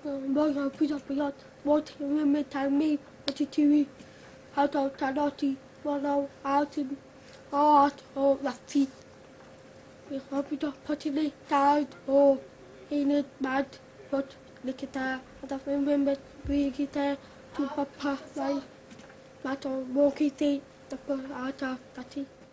Bây giờ bố thì mình thằng mi ở trên TV how to Tanotti Mono out in art or la feet. We hope you don't put it down or in it bad but the guitar and I remember we guitar to papa like matter walkie thing the out of